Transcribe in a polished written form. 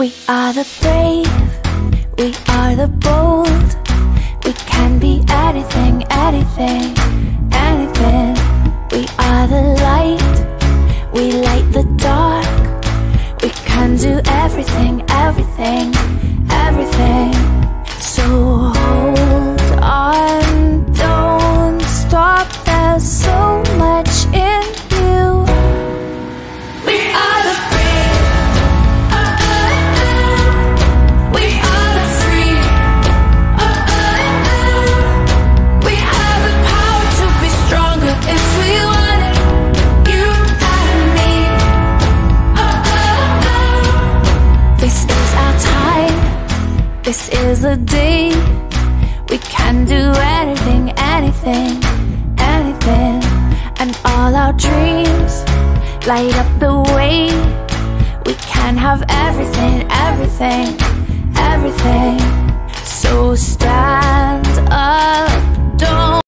We are the brave, we are the bold. We can be anything, anything, anything. We are the light, we light the dark. We can do everything, everything, everything. So hold on, don't stop, there's so much in you. We are the brave, we are the free, we have the power to be stronger if we want it, you and me. This is our time, this is the day. We can do anything, anything, anything. And all our dreams light up the way. We can have everything, everything, everything. So stop